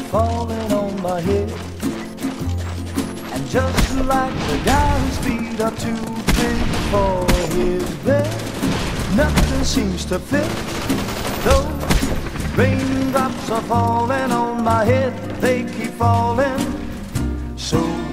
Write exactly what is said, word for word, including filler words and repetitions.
falling on my head. And just like the guy whose feet are too big for his bed, nothing seems to fit. Those raindrops are falling on my head, they keep falling. So